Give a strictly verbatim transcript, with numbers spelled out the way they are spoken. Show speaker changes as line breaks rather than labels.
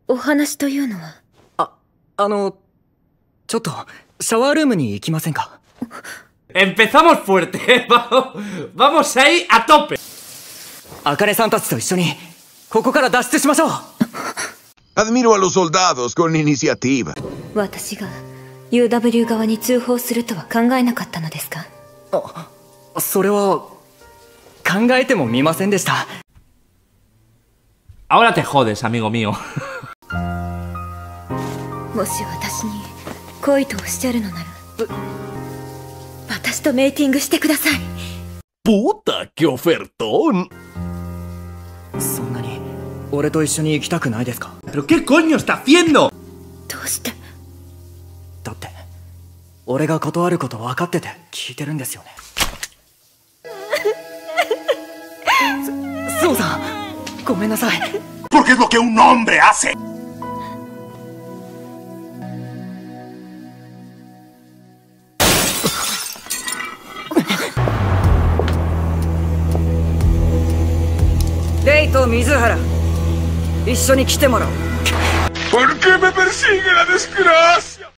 お話というのは？
あ、あの、ちょっと、シャワールームに行きませんか？
Empezamos fuerte, vamos, vamos ahí a tope.
あかねさんたちと一緒に、ここから脱出しましょう。
Admiro a los soldados con iniciativa.
私が ユーダブリュー 側に通報するとは考えなかったのですか？
あ、それは、考えてもみませんでした。
Ahora te jodes, amigo mío.
もし私に恋とおっしゃるのなら、私とメイティングしてください。
Puta, qué ofertón.
そんなに俺と一緒に行きたくないですか？
¿Pero qué coño está haciendo?
どうして？
だって俺が断ること分かってて聞いてるんですよね。そそうさん、ごめんなさい。
Porque es lo que un hombre hace.
レイと水原、一緒に来てもらおう。
¿Por qué me persigue la desgracia?